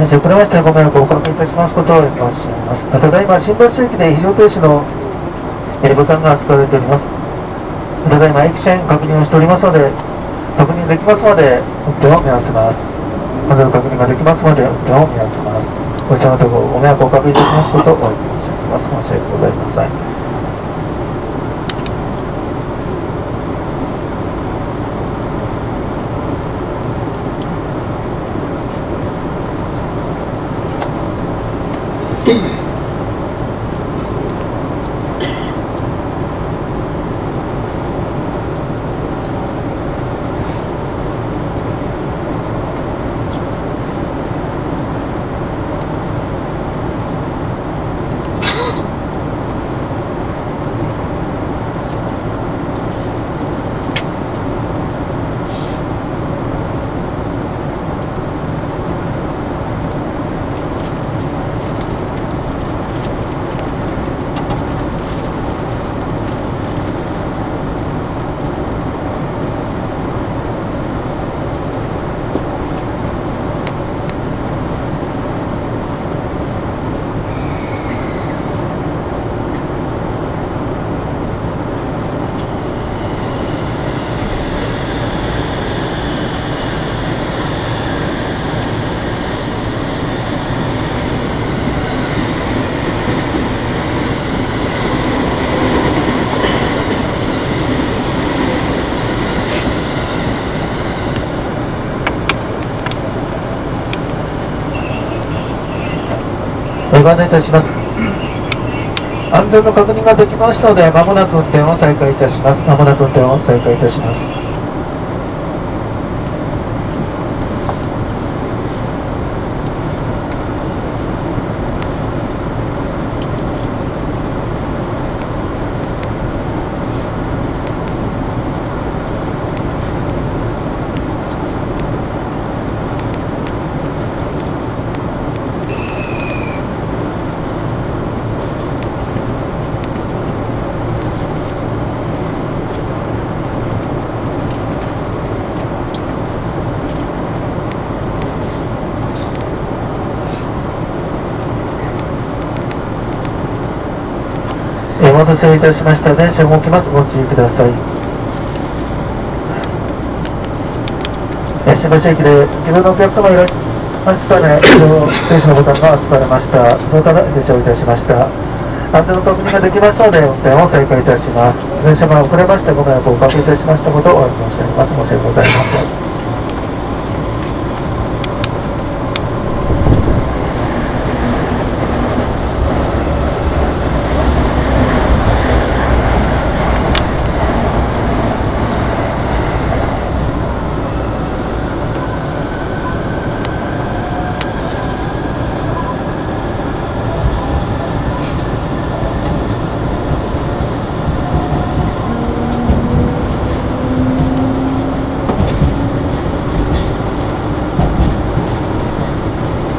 電車遅れましてご迷惑をおかけいたしますことを申し上げます。ただいま新橋駅で非常停止のボタンが使われております。ただいま駅舎確認をしておりますので、確認できますまで運転を見合わせます。まず確認ができますまで運転を見合わせます。ご視聴のところご迷惑をおかけいたしますことを申し上げます。申し訳ございません。ご案内いたします。安全の確認ができましたので、まもなく運転を再開いたします。まもなく運転を再開いたします。お待たせいたしました。電車動きます。ご注意ください。新橋駅で自分のお客様いらっしゃいますかね。停止のボタンが使われました。そのため停車をいたしました。安全の確認ができましたので運転を再開いたします。電車が遅れましてご迷惑をおかけいたしましたことをお詫び申し上げます。申し訳ございません。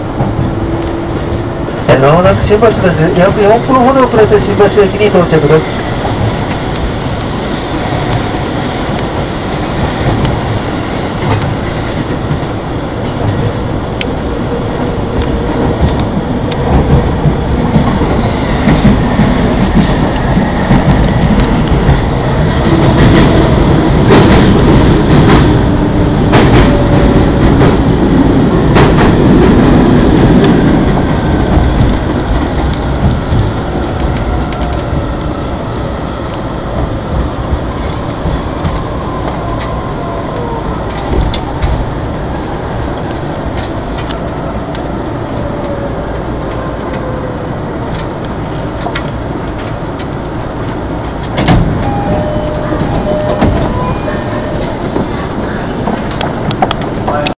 まもなく新橋です。約4分ほど遅れて新橋駅に到着です。